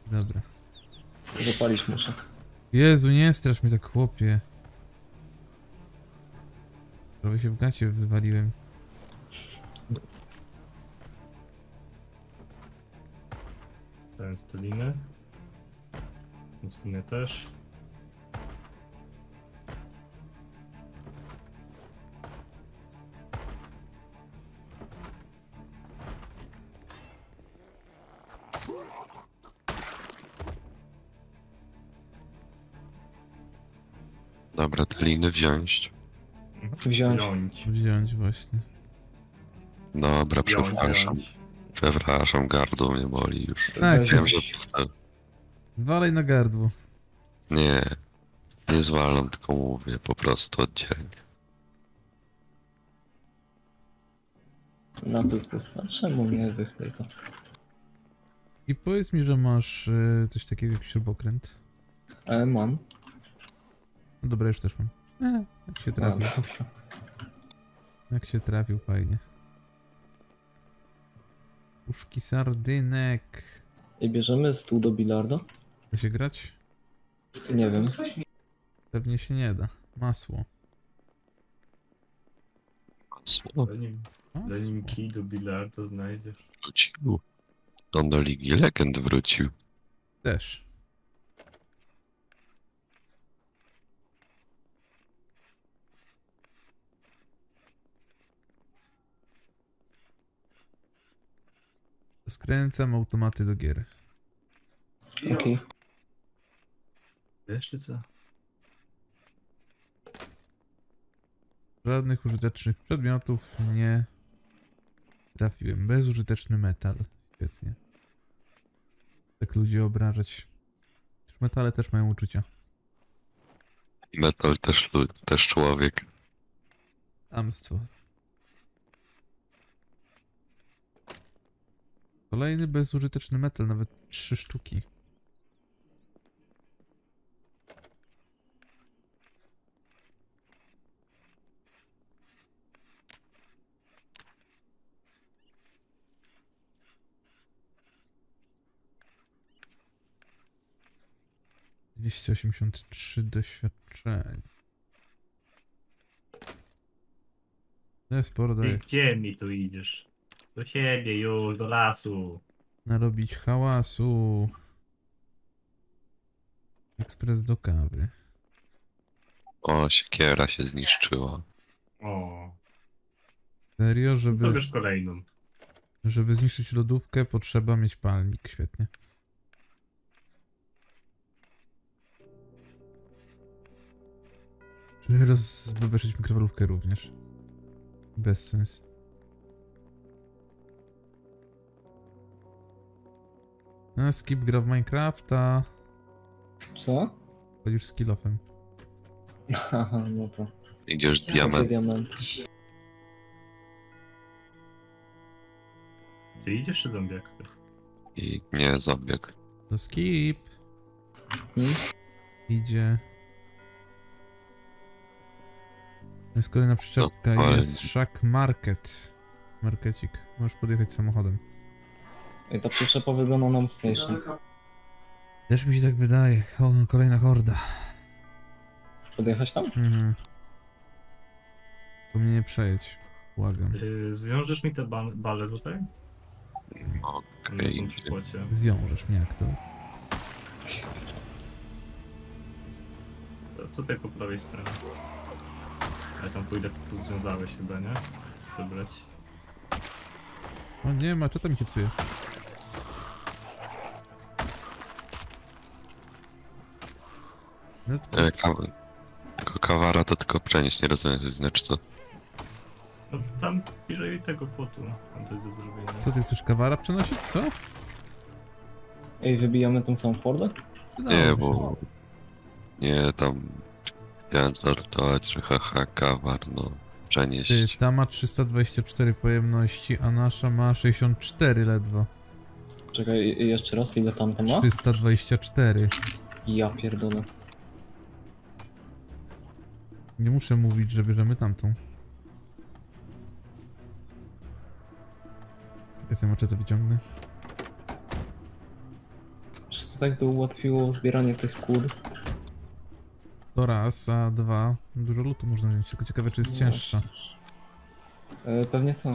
Dobra. Zapalić muszę. Jezu, nie strasz mnie tak, chłopie. Prawie się w gacie wywaliłem. Dałem w linę. W sumie też. Dobra, te liny wziąć. Wziąć. Wziąć właśnie. Dobra, Wziąć, przepraszam. wziąć. Przepraszam, gardło mnie boli już. Tak, Weź- Wiem, że zwalaj na gardło. nie, nie zwalam, tylko mówię po prostu oddzielnie. Napływ pusta. Czemu nie wychlej to? I powiedz mi, że masz coś takiego jak śrubokręt. Mam. No dobra, już też mam. Jak się A, trafił. dobra. Jak się trafił, fajnie. Puszki sardynek. I bierzemy stół do bilarda? Da się grać? Nie wiem. Pewnie się nie da. Masło. Masło Zanim kij do bilarda znajdziesz. wrócił. On do Ligi Legend wrócił. Też. Skręcam automaty do gier. Okej. Wiesz ty co? Żadnych użytecznych przedmiotów nie trafiłem. Bezużyteczny metal. Świetnie. Tak ludzi obrażać. Już metale też mają uczucia. Metal też człowiek. Amstwo. Kolejny bezużyteczny metal, nawet 3 sztuki. ...283 doświadczeń. To jest sporo Ty daje. gdzie mi tu idziesz? Do siebie już, do lasu. Narobić hałasu. Ekspres do kawy. O, siekiera się zniszczyła. O, Serio, to żeby wiesz kolejną. zniszczyć lodówkę, potrzeba mieć palnik. Świetnie. Żeby rozbezpieczyć mikrofalówkę również. Bez sens. No, Skip gra w Minecrafta. Co? Chodzisz z kill-offem. Haha, no to. Idziesz z Diament. diament. Ty idziesz czy zombiak? I nie zabieg. To Skip. Hmm? Idzie. Jest kolejna przyczepka. No, ale- Jest Shack Market. Markecik. Możesz podjechać samochodem. I ta przyczepa wygląda na mocniejszą. Też mi się tak wydaje. O, kolejna horda. Podjechać tam? Mhm. To mnie nie przejedź. Błagam. Zwiążesz mi te bale tutaj? One Okej. są przy płocie. Zwiążesz mnie jak to. Tutaj po prawej stronie. Ja tam pójdę, to tu związałeś chyba, nie? Zebrać. O nie, maczeta mi się psuje. No, Tylko kawara to tylko przenieść, nie rozumiem, to znaczy co? No tam bliżej tego płotu. Tam to jest do zrobienia. co ty chcesz, kawara przenosić? Co? Ej, wybijamy tą całą Fordę? Wydawało Nie, mi się. bo... Nie, tam... Chciałem żartować, że haha, kawar, no... Przenieść. Ty, ta ma 324 pojemności, a nasza ma 64 ledwo. Czekaj, jeszcze raz, ile tam ma? 324. Ja pierdolę. Nie muszę mówić, że bierzemy tamtą. Ja sobie maczetę wyciągnę. to tak by ułatwiło zbieranie tych kłód. To raz, a dwa. Dużo lutu można wziąć, tylko ciekawe czy jest No cięższa. Pewnie to.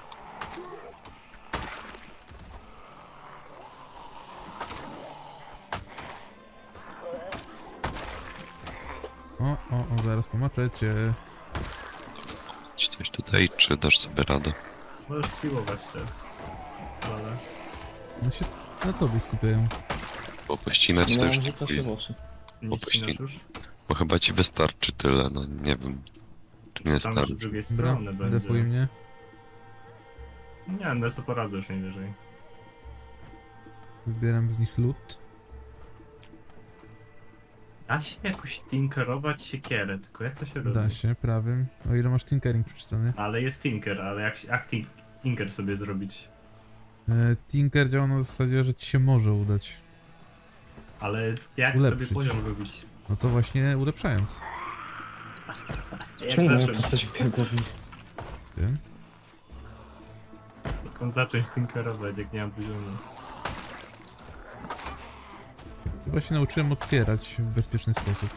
O, zaraz po maczecie. Ci coś tutaj, czy dasz sobie radę? Możesz spróbować te. Ale... No się na tobie skupiają. Bo pościnać No, też rzuca się w oczy. Nie Opuścili. ścinasz już? Bo chyba ci wystarczy tyle, no nie wiem. Czy nie Tam już starczy. z drugiej Dobra, strony będzie. defuj mnie. Nie, no sobie poradzę już najwyżej. Zbieram z nich lód. Da się jakoś tinkerować siekierę, tylko jak to się robi? Da się, prawym. O ile masz tinkering przeczytany. Ale jest tinker, ale jak tinker sobie zrobić? Tinker działa na zasadzie, że ci się może udać. Ale jak Ulepszyć. sobie poziom robić? No to właśnie ulepszając. Jak Czemu moja zacząć? postać biegła w nich? Wiem. Jak zacząć tinkerować, jak nie mam poziomu? Chyba się nauczyłem otwierać w bezpieczny sposób.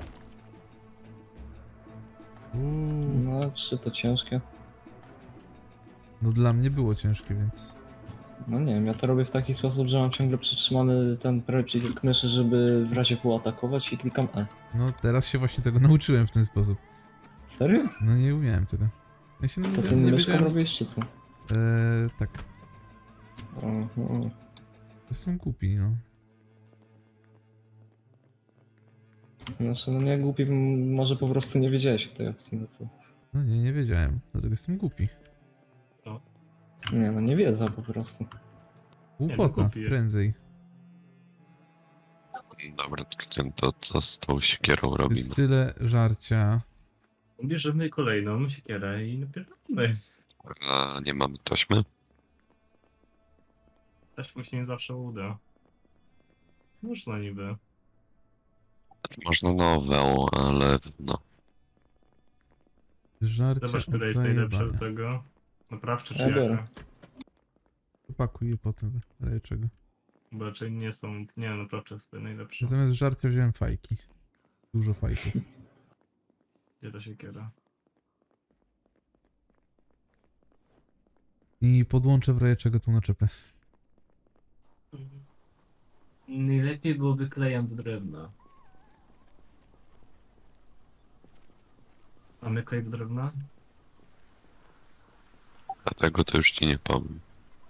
No, czy to ciężkie? No dla mnie było ciężkie, więc... No nie wiem, ja to robię w taki sposób, że mam ciągle przytrzymany ten prawy przycisk myszy, żeby w razie W atakować i klikam E. No teraz się właśnie tego nauczyłem w ten sposób. Serio? No nie umiałem tego. Ja się To nie, ty nie myszką wiedziałem... robisz, czy co? Tak. Aha. Jestem głupi, no. Znaczy, no nie głupi, może po prostu nie wiedziałeś o tej opcji, no to... No nie wiedziałem. Dlatego jestem głupi. Nie, no nie wiedza po prostu. Głupota, głupi jest. prędzej. Dobra, to co z tą siekierą robimy? Jest tyle żarcia. Bierzemy kolejną siekierę i napierdolimy. A nie mamy taśmy? Też mu się nie zawsze uda. Można niby. Można nową, ale no. Żarcie Zobacz, od które jest najlepsze zajebania. do tego. Naprawcze czy Ja biorę. jaka? Wypakuję potem, w razie czego. Bo raczej nie są, nie naprawcze sobie najlepsze. Zamiast żarcia wziąłem fajki. Dużo fajków. Gdzie ta siekiera? I podłączę w razie czego tą naczepę. Najlepiej byłoby klejam do drewna. Mamy klej do drewna? Dlatego to już ci nie powiem.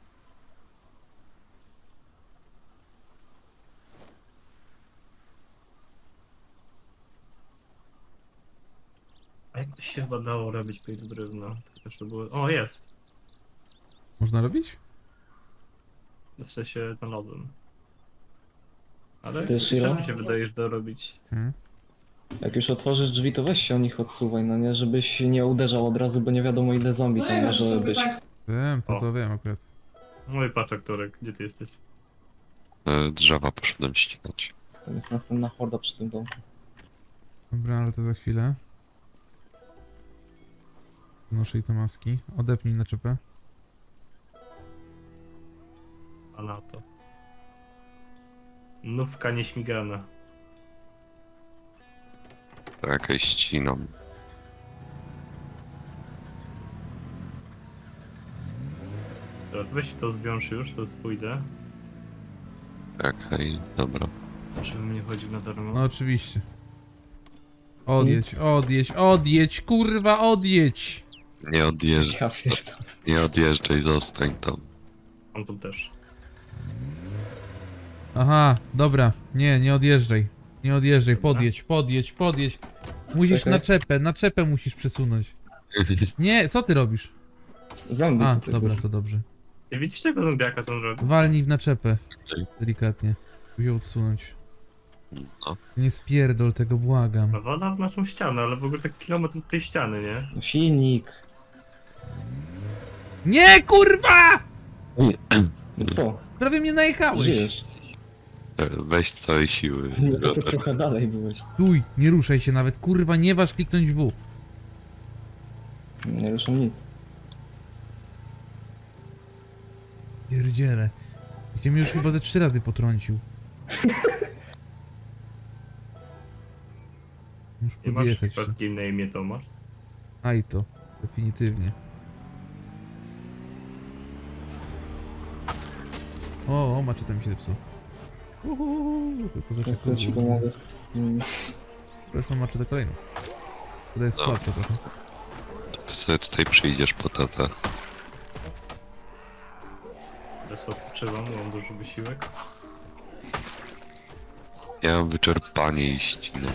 A jak to się chyba dało robić klej do drewna? To też to było... O, jest! Można robić? W sensie na nowym. Ale Ty, Shiro? też mi się wydaje, że da robić. Hmm. Jak już otworzysz drzwi, to weź się o nich odsuwaj, no nie? Żebyś nie uderzał od razu, bo nie wiadomo ile zombie tam może być. Wiem, O. to wiem akurat. No i patrz aktorek, gdzie ty jesteś? Drzewa poszedłem ścinać. Tam jest następna horda przy tym domku. Dobra, ale to za chwilę. Noszę i te maski. Odepnij naczepę. A na to. Nówka nieśmigana. Tak, i ścinam. Dobra, to weź to zwiąż już, to pójdę. Okej, dobra. Żebym nie chodził na darmo. No oczywiście. Odjedź, odjedź, odjedź, kurwa, odjedź! Nie odjeżdżaj, Ja pierdolę. nie odjeżdżaj, zostań tam. On tu też. Aha, dobra. Nie odjeżdżaj. Nie odjeżdżaj, podjedź, podjedź, podjedź. Musisz Czekaj. naczepę musisz przesunąć. Nie, co ty robisz? Zombie A, tutaj dobra, był. to dobrze. Nie widzisz tego zombiaka, co on robi? Walnij w naczepę. Okej. Delikatnie. Muszę ją odsunąć. No, Nie spierdol tego, błagam. Nawala w naszą ścianę, ale w ogóle tak kilometr od tej ściany, nie? No silnik. Nie, kurwa! No co? Prawie mnie najechałeś. Żyjesz. weź z całej siły. No to trochę dalej byłeś. Stój, nie ruszaj się nawet, kurwa, nie waż kliknąć W. Nie ruszam nic. Pierdziele. Ja mnie już chyba te 3 razy potrącił. Muszę Nie masz podjechać. przypadkiem na imię Tomasz? Aj to, definitywnie. O, maczeta mi się zepsuł. Więc to ci pomogę z nim. Już mam maczetę kolejną. To jest No. słabsze trochę. Ty sobie tutaj przyjdziesz po tata. Teraz odpoczywam, mam duży wysiłek. Ja mam wyczerpanie i ścinę.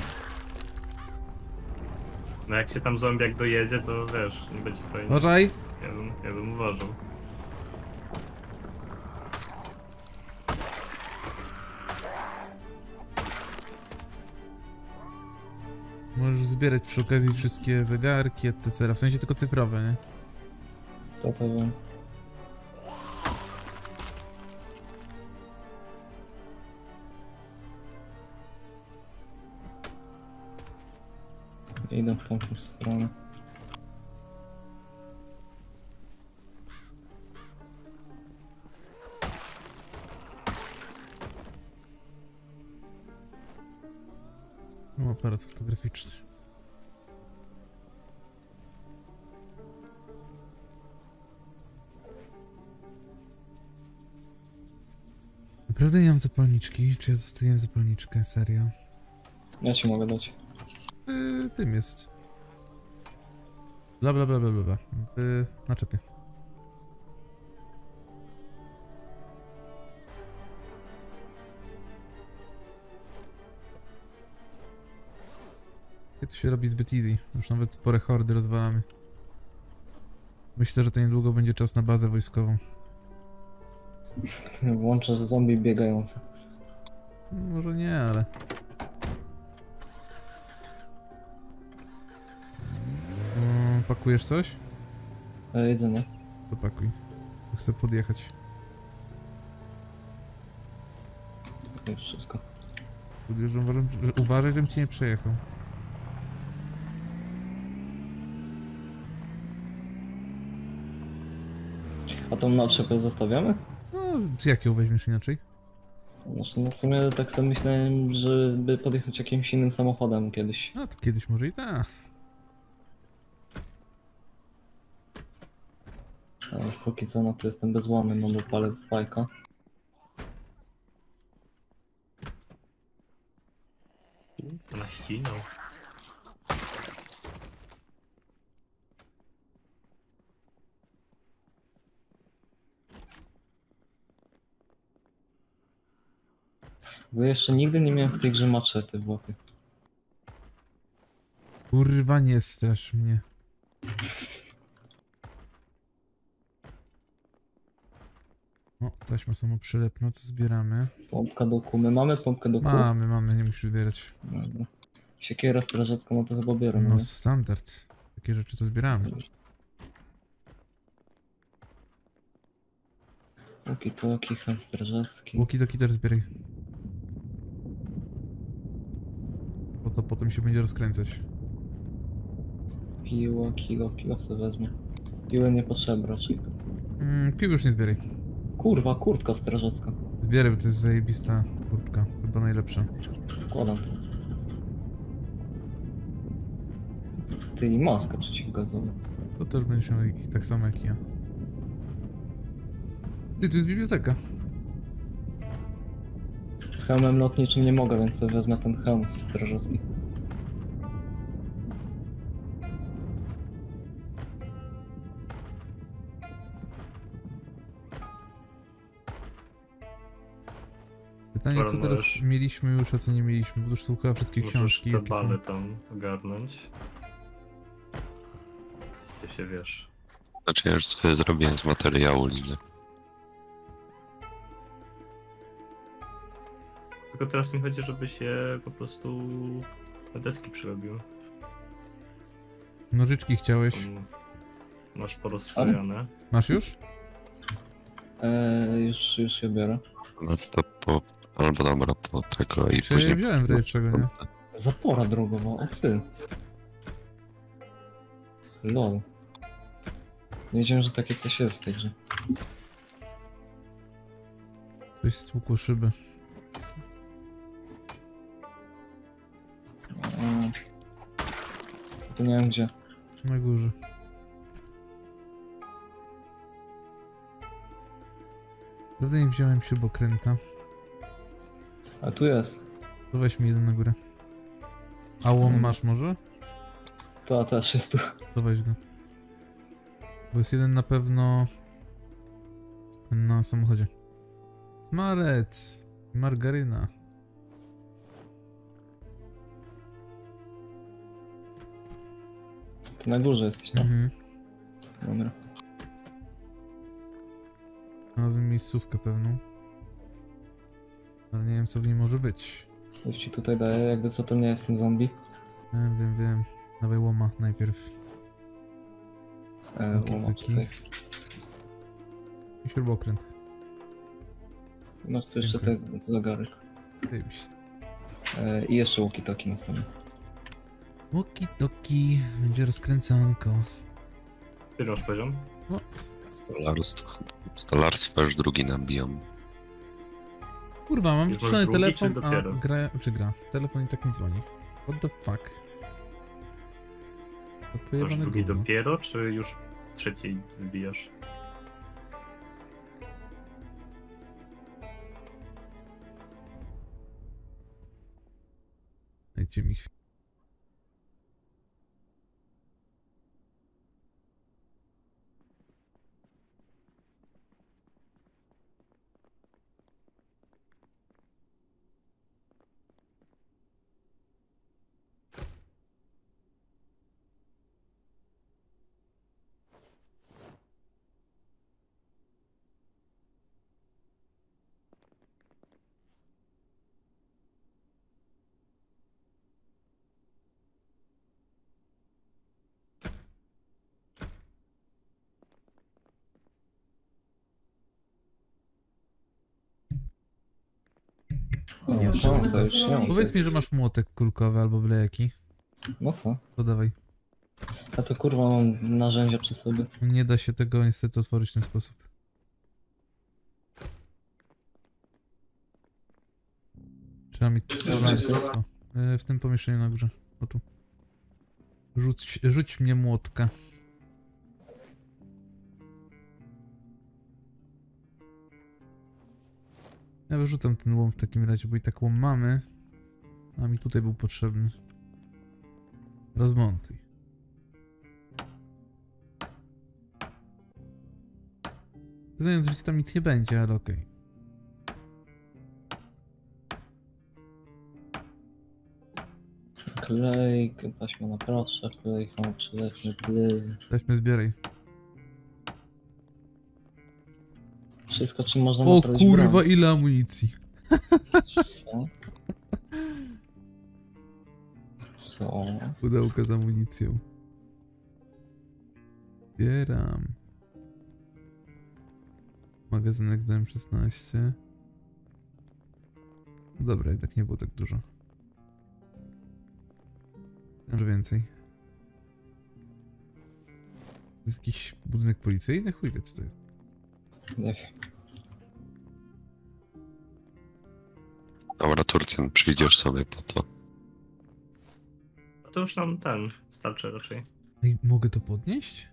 No jak się tam zombiak dojedzie, to wiesz, nie będzie fajnie. Uważaj! Ja bym uważał. Możesz zbierać przy okazji wszystkie zegarki, etc. W sensie tylko cyfrowe, nie? To wiem. Idę w tamtą stronę. Mam aparat fotograficzny. Naprawdę nie mam zapalniczki. Czy ja zostawiłem zapalniczkę? Serio? Ja ci mogę dać. Tym jest. Bla bla bla bla bla bla. Naczepie. To się robi zbyt easy. Już nawet spore hordy rozwalamy. Myślę, że to niedługo będzie czas na bazę wojskową. Włączę zombie biegające. Może nie, ale... Pakujesz coś? Jedzenie. To pakuj. Chcę podjechać. Już wszystko. Podjeżdżam, uważaj, żebym cię nie przejechał. A tą naczepę zostawiamy? No, jak ją weźmiesz inaczej? Znaczy, no w sumie tak sobie myślałem, żeby podjechać jakimś innym samochodem kiedyś. No to kiedyś może i tak. Ale póki co, no to jestem bezłamny, no bo palę fajka. Naścinał. Bo jeszcze nigdy nie miałem w tej grze maczety w łapie. Kurwa, nie strasz mnie. O, taśma samoprzylepna, to zbieramy. Pompka do kumy. Mamy pompkę do kumy? Mamy, nie musisz zbierać. Dobra. Siekiera strażacka, no to chyba biorę, No no. standard. Takie rzeczy to zbieramy. Walkie-talkie, chleb strażacki. Walkie-talkie też zbieraj. Bo to potem się będzie rozkręcać. Piła, kilof sobie wezmę. Piły nie potrzeba raczej. Pił już nie zbieraj. Kurwa, kurtka strażacka. Zbieraj, bo to jest zajebista kurtka. Chyba najlepsza. Wkładam to. Ty i maska przeciwgazowa. To też będziesz miał ich tak samo jak ja. Ty, tu jest biblioteka. Z hełmem lotniczym nie mogę, więc sobie wezmę ten hełm strażacki. Pytanie, co Możesz- teraz mieliśmy już, a co nie mieliśmy, bo już są chyba wszystkie Możesz książki, te jakie są. bale tam ogarnąć. Ty się wiesz. Znaczy ja już sobie zrobiłem z materiału linę. Tylko teraz mi chodzi, żeby się po prostu na deski przerobił. Nożyczki chciałeś. Tam masz porozstawiane. Masz już? Już się biorę. No to po... Albo dobra, po tego i Czy później... wziąłem w razie czego, nie? Zapora drogowa, o ty. Lol. Nie wiedziałem, że takie coś jest w tej grze. Coś stłukło szybę. tylko nie wiem gdzie. Na górze. Prawda nie wziąłem śrubokręta. A tu jest. To weź mi jeden na górę. A łom masz może? To też jest tu. To weź go. Bo jest jeden na pewno na samochodzie. Smarec! Margaryna. Ty na górze jesteś, tak? Mhm. Dobra. Znalazłem miejscówkę pewną. Ale nie wiem co w niej może być. Już ci tutaj daję, jakby co to nie jestem zombie. Wiem. Dawaj łoma najpierw. Taki. Mam tutaj. I śrubokręt. Masz tu jeszcze te zegary. Zajebiście. I jeszcze walkie-talkie następne. Oki-doki. Będzie rozkręcanko. Który masz poziom? Stolarstwo już drugi nabijam. Kurwa, mam Już masz wyciszony drugi, telefon, czy a dopiero? gra. Telefon i tak mi dzwoni. What the fuck? To Masz pojebane drugi gówno. dopiero, czy już trzeci wbijasz? Dajcie mi chwilę. O, Jest szansa, szansa. już nie mam Powiedz tych. mi, że masz młotek kulkowy albo byle jaki. No to. To dawaj. A to kurwa mam narzędzia przy sobie. Nie da się tego niestety otworzyć w ten sposób. Trzeba mieć stolarstwo. W tym pomieszczeniu na górze. O tu. Rzuć mnie młotka. Ja wyrzucam ten łom w takim razie, bo i tak łom mamy. A mi tutaj był potrzebny. Rozmontuj. Znając, że tam nic nie będzie, ale okej. Klej, taśma na proszę, klej samoprzyleczny, blyz. Weźmy zbieraj. Wszystko czym można O naprawić kurwa, broń. ile amunicji. Co? Co? Pudełka z amunicją. Zbieram. Magazynek DM16. Dobra, i tak nie było tak dużo. Może więcej. To jest jakiś budynek policyjny? Chuj wie co to jest. Nie wiem. Dobra, Turcjan, przyjdziesz sobie po to. No to już nam ten starczy raczej. Ej, mogę to podnieść?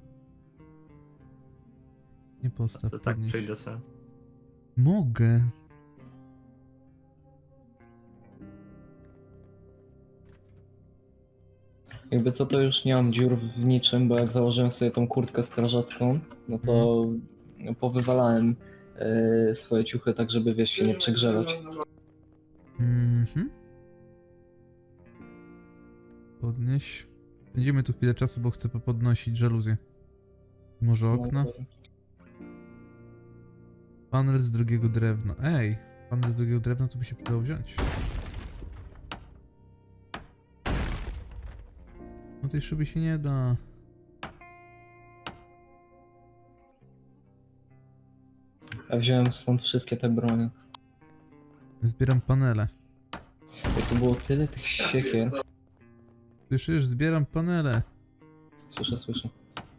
Nie postaw, To tak podnieść. przyjdę sobie. Mogę. Jakby co to już nie mam dziur w niczym, bo jak założyłem sobie tą kurtkę strażacką, no to powywalałem swoje ciuchy tak, żeby wiesz, się nie przegrzewać. Mhm. Podnieś. Będziemy tu chwilę czasu, bo chcę podnosić żaluzję. Może okna? No, Panel z drugiego drewna. Ej, panel z drugiego drewna to by się przydało wziąć. No tej szyby się nie da. ja wziąłem stąd wszystkie te bronie. Zbieram panele. Jak tu było tyle tych siekier. Słyszysz? Zbieram panele. Słyszę, słyszę.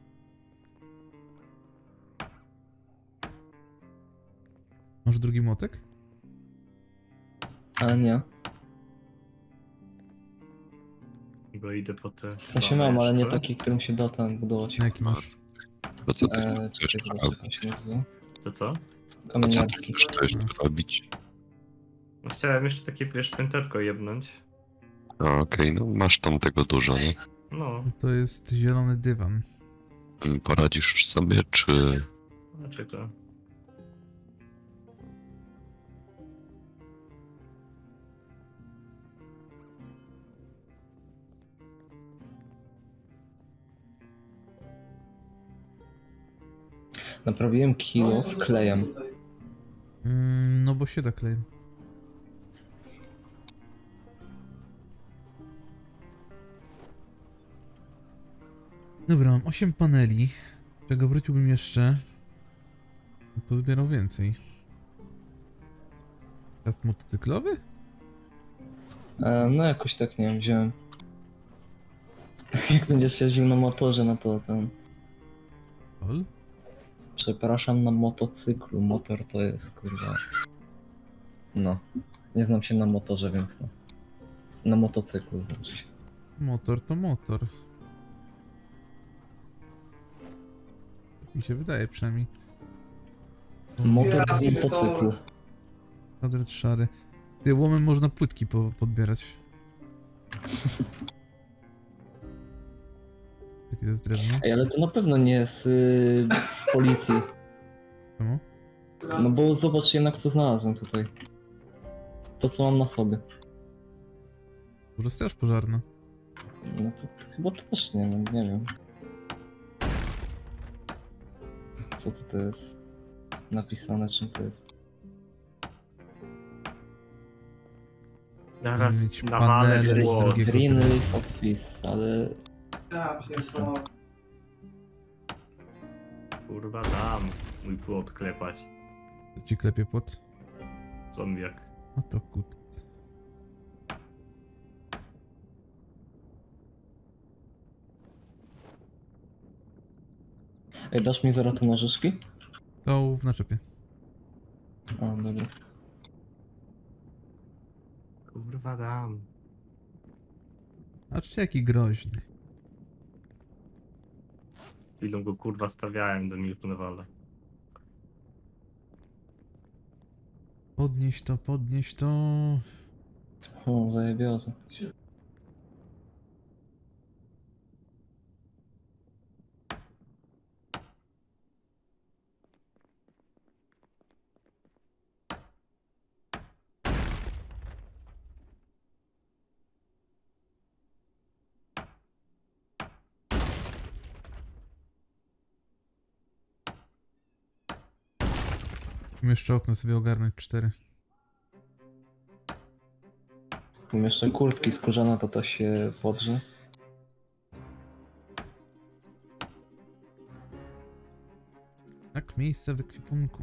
Masz drugi młotek? Ale nie. Bo idę po te... W sensie dwa mam, ale nie jeszcze. taki, którym się da ten budować. Na jaki masz? To co ty Czekaj, chcesz zobaczę jak on się nazywa. To co? A co ty Kamieniarski. chcesz to jeszcze robić? No chciałem jeszcze takie, wiesz, pięterko jebnąć. No okej, no masz tam tego dużo, nie? No, To jest zielony dywan. Poradzisz sobie, czy... znaczy to... Naprawiłem kilo klejem. No bo się da klejem. Dobra, mam 8 paneli. Czego wróciłbym jeszcze? Pozbierał więcej. Gaz motocyklowy? No jakoś tak, nie wiem, wziąłem. Jak będziesz jeździł na motorze, no to ten... Ol? Przepraszam, na motocyklu. Motor to jest, kurwa... No. Nie znam się na motorze, więc no. Na motocyklu znaczy się. Motor to motor. Tak mi się wydaje przynajmniej. Motor z motocyklu. Kwadrat szary. Ty, łomem można płytki podbierać. Jakie to jest drewno? Ej, ale to na pewno nie z policji. Czemu? No bo zobacz jednak co znalazłem tutaj. To co mam na sobie. Może straż pożarna. No to chyba też nie, no, nie wiem. Co to jest? Napisane czym to jest? Zaraz Mieć nawalę panele w z głos. drugiego- Green Leaf Office, ale... Kurwa dam mój płot klepać. To ci klepie pod. Zombiak. A to kut. Ej, dasz mi zaraz te nożyczki? To w naczepie. A, dobra. Kurwa dam. Patrzcie jaki groźny. Chwilą go kurwa stawiałem do minutu nawala. Podnieś to, podnieś to. O, zajebioza. Musimy jeszcze okno sobie ogarnąć 4. Mam jeszcze kurtki skórzane, to się podrze. Tak, miejsce w ekwipunku.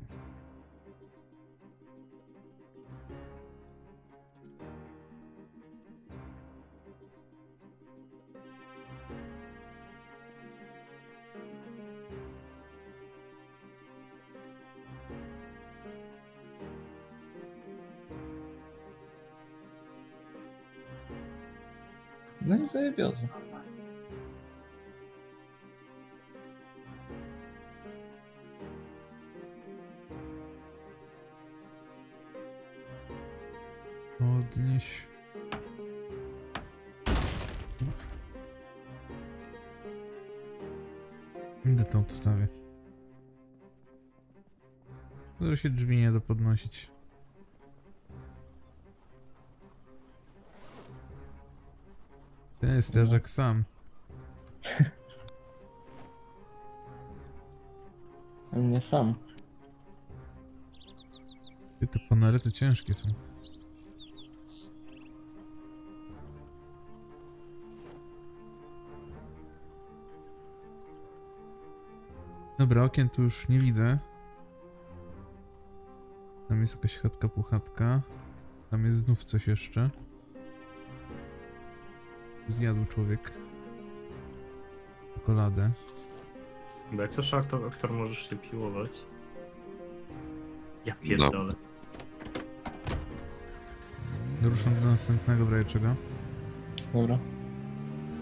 No i zajebioza. Podnieś. Idę to odstawię. Może się drzwi nie da podnosić. Ten jest strażak sam. Ale nie sam. Ty, te panele to ciężkie są. Dobra, okien tu już nie widzę. Tam jest jakaś chatka puchatka. Tam jest znów coś jeszcze. Zjadł człowiek czekoladę. Bo jak coś aktor możesz się piłować. Ja pierdolę. Ruszam do następnego brajeczego. Dobra.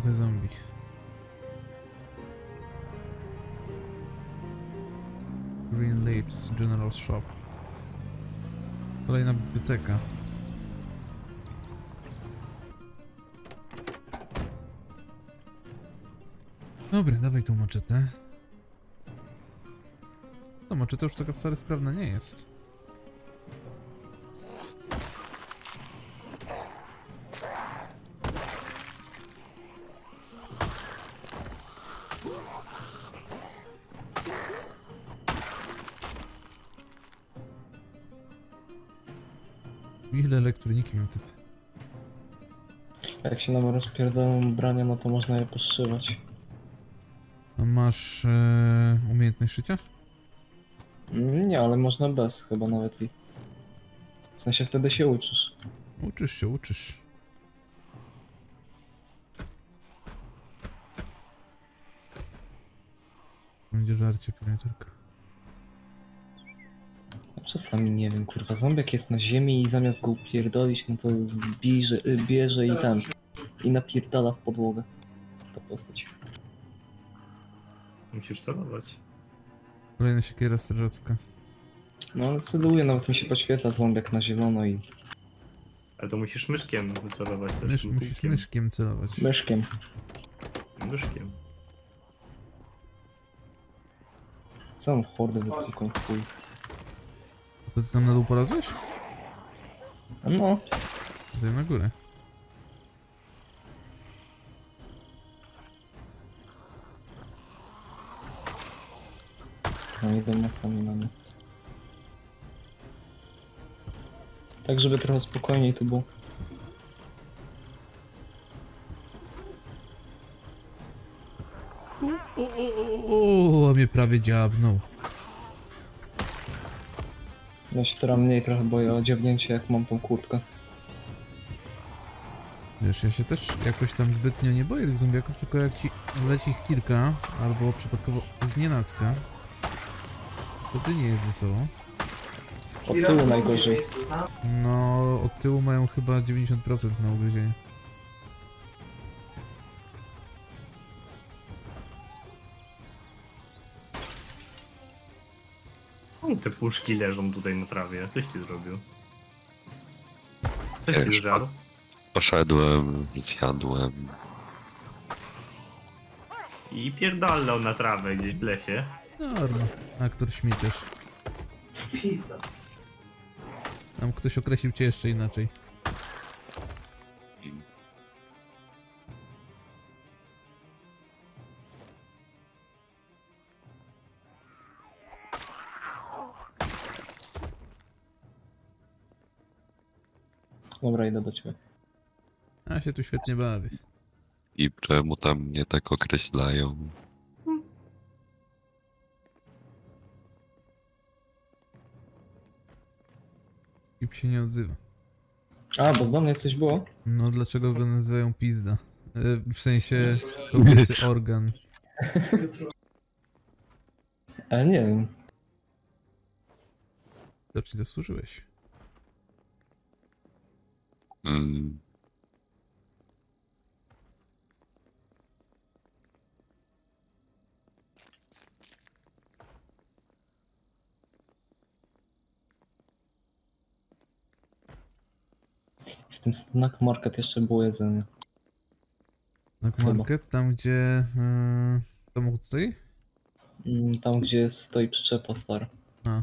Trochę zombie. Green Lips General Shop. Kolejna biblioteka. Dobra, dawaj tą maczetę. To maczeta już taka wcale sprawna nie jest. Ile elektroniki miał typ? Jak się nam rozpierdolą ubrania, no to można je poszywać. A masz umiejętność szycia? Nie, ale można bez chyba nawet i... W sensie wtedy się uczysz. Uczysz się, uczysz. Będzie żarcie pewnie tylko. Czasami nie wiem, kurwa, zombiak jest na ziemi i zamiast go upierdolić, no to bierze i ten. I napierdala w podłogę. Ta postać. Musisz celować. Kolejna siekiera strażacka. No ale celuję, nawet mi się podświetla zombiak na zielono i Ale to musisz myszkiem celować też. Musisz kółkiem. myszkiem celować. myszkiem. Myszkiem. Całą hordę wypluką w chuj. To ty tam na dół polazłeś? No, Tutaj na górę. no idę mocno na mnie. Tak, żeby trochę spokojniej tu było. O, mnie prawie dziabnął. Ja się teraz mniej trochę boję o dziabnięcie, jak mam tą kurtkę. Wiesz, ja się też jakoś tam zbytnio nie boję tych zombiaków, tylko jak ci leci ich kilka, albo przypadkowo znienacka, wtedy nie jest wesoło. Od tyłu najgorzej. No, od tyłu mają chyba 90% na ugryzienie. Te puszki leżą tutaj na trawie. Coś ty zrobił? Coś Ja ty już zżarł? Poszedłem, zjadłem. I pierdolnął na trawę gdzieś w lesie. Norma, aktor śmieciarz. Tam ktoś określił cię jeszcze inaczej. Dobra, idę do ciebie. A się tu świetnie bawię. I czemu tam mnie tak określają? Ip się nie odzywa. A, bo do mnie coś było? No dlaczego go nazywają pizda? W sensie kobiecy organ. Ale nie wiem. To ci zasłużyłeś. Mm, W tym snack market jeszcze było jedzenie. Tak, Chyba. market, tam gdzie samochód stoi? Tam, gdzie stoi przyczepa stara. A.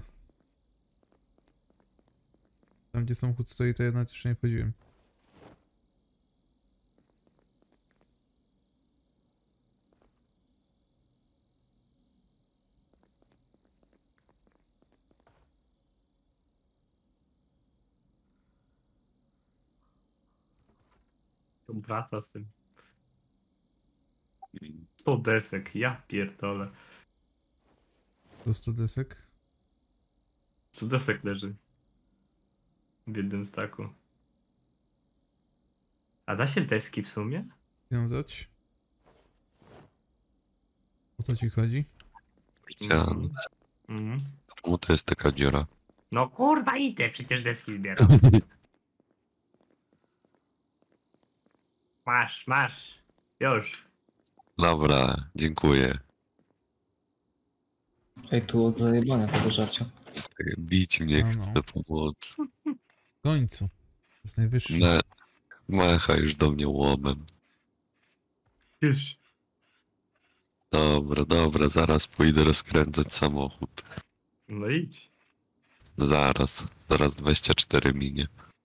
Tam gdzie samochód stoi, to ja nawet jeszcze nie wchodziłem. To wraca z tym. 100 desek, ja pierdolę. Do 100 desek. 100 desek leży. W jednym staku. A da się deski w sumie? Wiązać. O co ci chodzi? Chciałem. Mhm. Czemu to jest taka dziura? No kurwa idę, przecież deski zbieram. Masz, masz. Już. Dobra, dziękuję. Ej, tu od zajebania tego żarcia. Bić mnie No, chce no. pomoc. W końcu. To jest najwyższy. Macha już do mnie łomem. Już. Dobra, dobra, zaraz pójdę rozkręcać samochód. No idź. Zaraz 24 minie.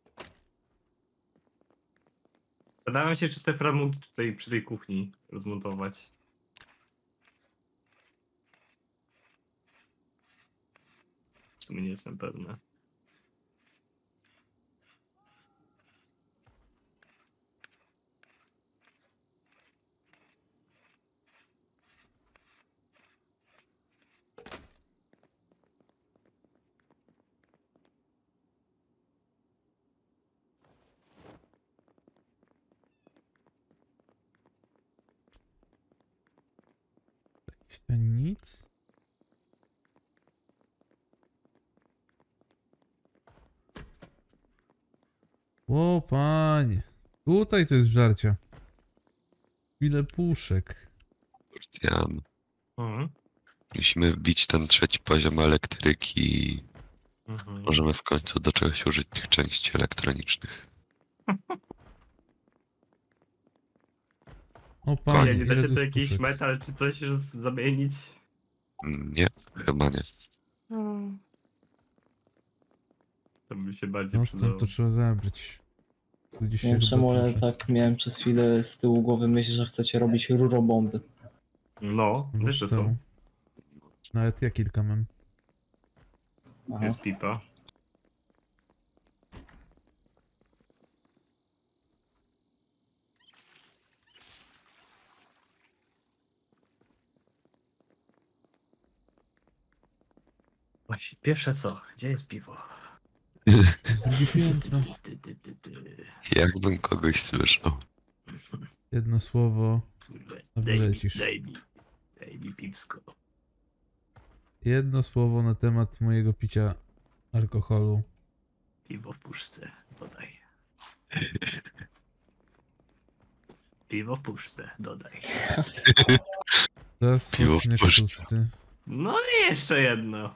Zastanawiam się, czy te framugi tutaj przy tej kuchni rozmontować. W sumie nie jestem pewny. Jeszcze nic. O panie. Tutaj to jest żarcia. Ile puszek. Krystian, Mhm. musimy wbić ten 3. poziom elektryki i Mhm. możemy w końcu do czegoś użyć tych części elektronicznych. O Nie, panie, nie da ile się to tu jest jakiś puszek. metal czy coś zamienić? Nie, chyba nie. To by się bardziej No przydało. stąd to trzeba zabrać. Tu gdzieś Nie wiem się czemu, chyba ale tłucze. tak miałem przez chwilę z tyłu głowy myśl, że chcecie robić rurobomby. No, No wiesz, że chcę. są. Nawet ja kilka mam. Aha. Jest pipa. Właśnie, pierwsze co? Gdzie jest piwo? To jest drugie piętro. Jakbym kogoś słyszał. Jedno słowo. Kurde, A wylecisz. Daj mi piwsko. Jedno słowo na temat mojego picia alkoholu. Piwo w puszce, dodaj. Piwo w puszce, dodaj. Teraz Piwo w odcinek puszce. 6. No i jeszcze jedno.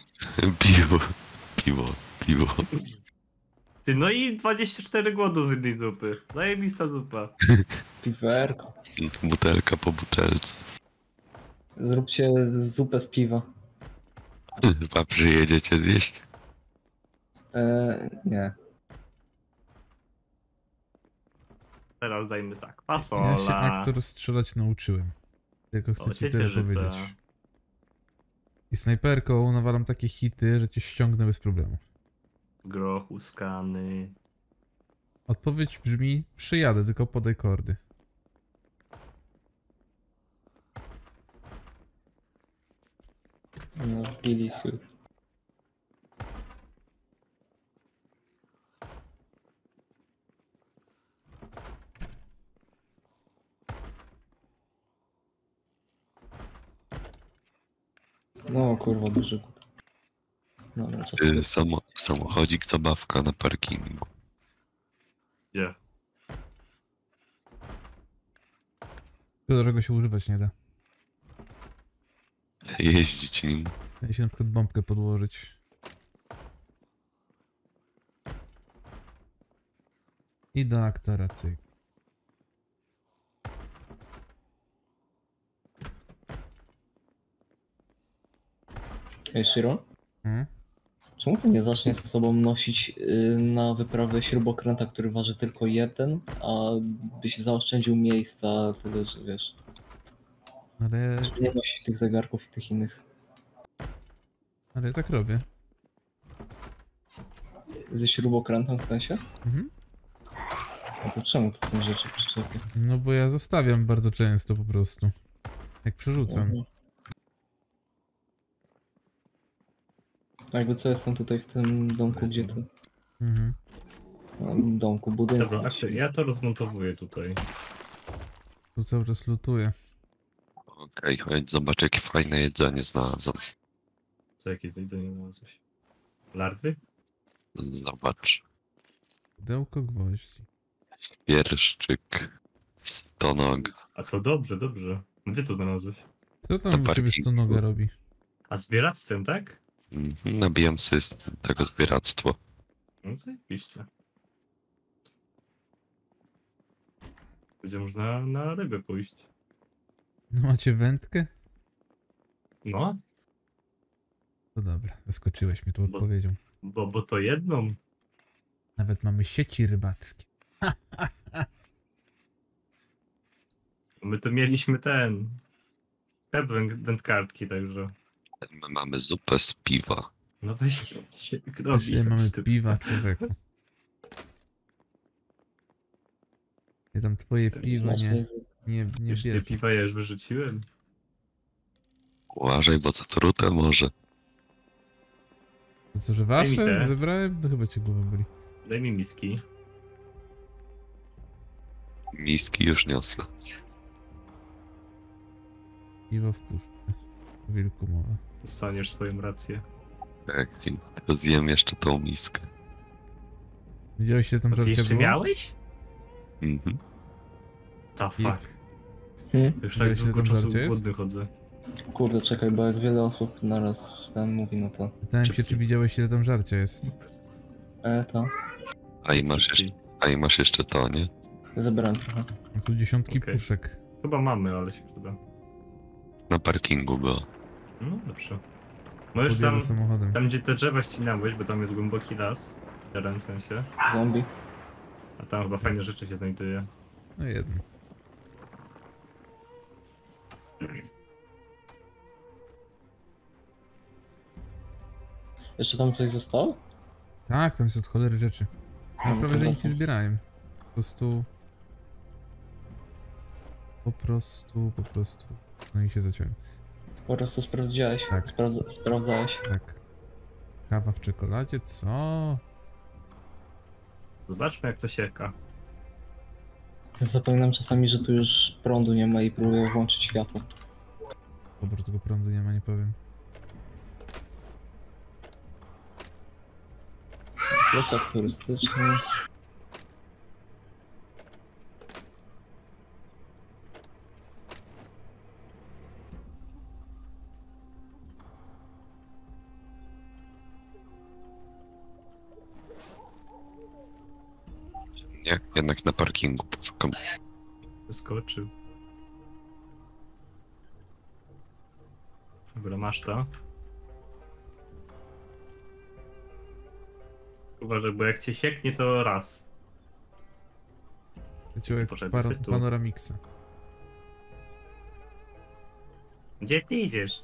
Piwo. Ty, no i 24 głodu z jednej zupy. Zajebista zupa. Piwerko. Butelka po butelce. Zróbcie zupę z piwa. Chyba przyjedziecie zjeść. Nie. Teraz dajmy tak. Ja Fasola. się aktor strzelać nauczyłem. Tylko chcę O, ci tyle ciecierzyca. powiedzieć. I snajperką nawalam takie hity, że cię ściągnę bez problemu. Groch uskany. Odpowiedź brzmi: przyjadę, tylko podaj kordy. No, wbili się. No kurwa, duży gut. Dobra, czas. Samochodzik, zabawka na parkingu. Gdzie? Którego się używać nie da. Jeździć nim. Ja się na przykład bombkę podłożyć. I do aktora, cyk. Ej, Shiro? Hmm? Czemu ty nie zaczniesz z sobą nosić na wyprawę śrubokręta, który waży tylko jeden, a byś zaoszczędził miejsca, tyle, że wiesz, Ale żeby nie nosić tych zegarków i tych innych. ja tak robię. Ze śrubokrętem w sensie? Mhm. A to czemu to są rzeczy przyczepy? No bo ja zostawiam bardzo często po prostu. Jak przerzucam. Mhm. A jakby co, jestem tutaj w tym domku, gdzie ty? Mhm. Domku, budynku. Dobra, ja to rozmontowuję tutaj. Tu cały czas lutuję. Okej, chodź, zobacz jakie fajne jedzenie znalazłem. Co jakieś jedzenie znalazłeś? Larwy? Zobacz. Pudełko gwoździ. Pierszczyk. Stonog. A to dobrze, dobrze. Gdzie to znalazłeś? Co tam u ciebie parkingu. stonoga robi? A zbieractwem, tak? Nabijam sobie z tego zbieractwo. No zajebiście. Będzie można na rybę pójść. No macie wędkę? No, To dobra, zaskoczyłeś mnie tą Bo- odpowiedzią. bo to jedną. Nawet mamy sieci rybackie. My tu mieliśmy ten... Sklep wędkarski, także... My mamy zupę z piwa. No weź się Też robi. ile mamy piwa, człowieku. Ja tam twoje piwo nie Już nie bierz. piwa ja już wyrzuciłem. Uważaj, bo zatrute może. To co, że Daj mi wasze te. zebrałem? To chyba cię głowa boli. Daj mi miski. Miski już niosę. Piwo w puszce. O wilku mowa. Dostaniesz swoją rację. Tak, tylko zjem jeszcze tą miskę. Widziałeś ile tam A ty żarcia jeszcze było? miałeś? Mhm. Ta fuck. Hmm? Już tak Widziałeś, ile długo tam czasu żarcia jest? głodny chodzę. Kurde, czekaj, bo jak wiele osób naraz ten mówi, no to... Pytałem się, czy Szybciej. widziałeś ile tam żarcia jest. To. A i masz jeszcze to, nie? Zebrałem trochę. Mam tu dziesiątki Okej. puszek. Chyba mamy, ale się przyda. Na parkingu było. No dobrze. Możesz tam, Podjadę samochodem. tam gdzie te drzewa ścinałeś, bo tam jest głęboki las. Teren w sensie. Zombie. A tam chyba fajne rzeczy się znajduje. No jedno. Jeszcze tam coś zostało? Tak, tam jest od cholery rzeczy. Ja No, prawie, to że nic nie wracam. zbierałem. Po prostu... Po prostu... No i się zaciąłem. Po prostu sprawdzałeś. Tak. Sprawdzałeś. Tak. Kawa w czekoladzie? Co? Zobaczmy jak to sieka. Zapominam czasami, że tu już prądu nie ma i próbuję włączyć światło. Dobra, tego prądu nie ma, nie powiem. Plecak turystyczny. Nie? Jednak na parkingu poszukam. Wyskoczył. Dobra, masz to. Uważaj, bo jak cię sieknie, to raz. Leciał jak poszedłeś tu? Panoramixa. Gdzie ty idziesz?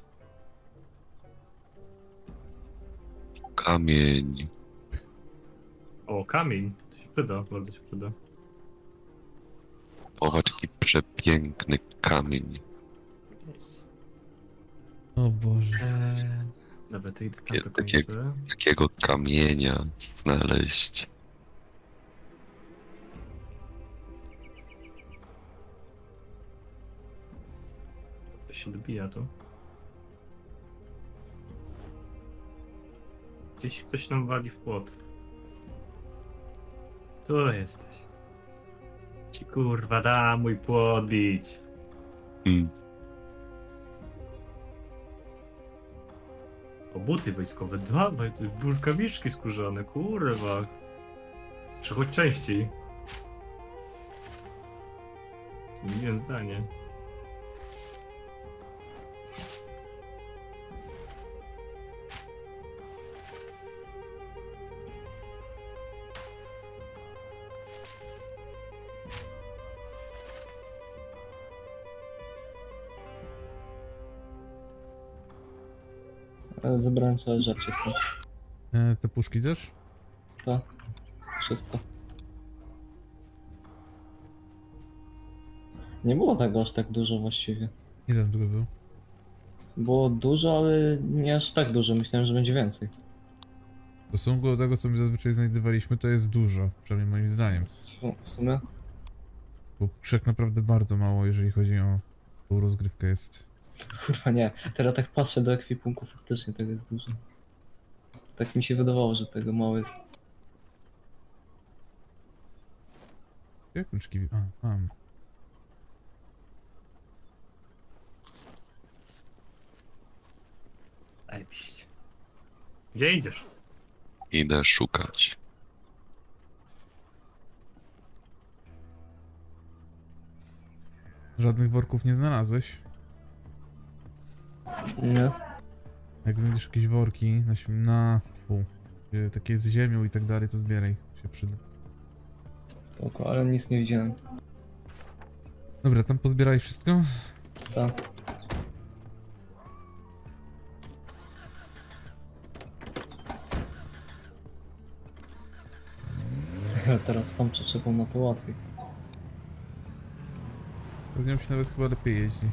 Kamień. O, kamień. To się przyda, bardzo się przyda. Popatrz, jaki przepiękny kamień. Yes. O Boże. Dobra, to idę tam Jest to takie- kończę. Takiego kamienia znaleźć. To się dobija tu. Gdzieś coś nam wali w płot. Tu jesteś. Ci kurwa da mój płot bić. Mm. O, buty wojskowe, dawaj, tu burkawiczki skórzane, kurwa. Przechodź częściej. Zmieniłem zdanie. Zebrałem całe żarcie stąd. Te puszki też? To. Wszystko. Nie było tego aż tak dużo właściwie. Ile tam tego było? Było dużo, ale nie aż tak dużo. Myślałem, że będzie więcej. W stosunku do tego, co my zazwyczaj znajdowaliśmy, to jest dużo. Przynajmniej moim zdaniem. W sumie. Bo puszek naprawdę bardzo mało, jeżeli chodzi o tą rozgrywkę jest. Kurwa nie. Teraz tak patrzę do ekwipunku, faktycznie tego jest dużo. Tak mi się wydawało, że tego mało jest. Jak kluczki? A, mam. Zajebiście. Gdzie idziesz? Idę szukać. Żadnych worków nie znalazłeś? Nie. Jak znajdziesz jakieś worki takie z ziemią i tak dalej, to zbieraj, się przyda. Spoko, ale nic nie widziałem. Dobra, tam pozbieraj wszystko? Tak. Teraz tam przyczepą na to łatwiej. Z nią się nawet chyba lepiej jeździ.